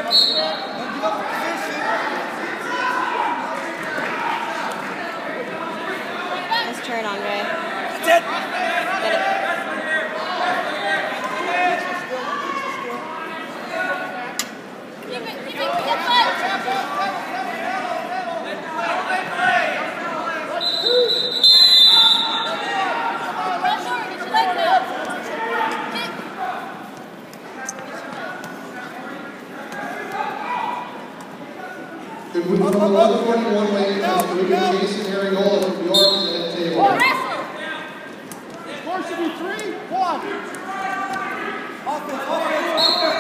Nice turn, Andre. That's it. Get it. Good move from the 141 weight class, Jason Harry Gold from York to the head table. Score should be 3-1. Offense, offense, offense.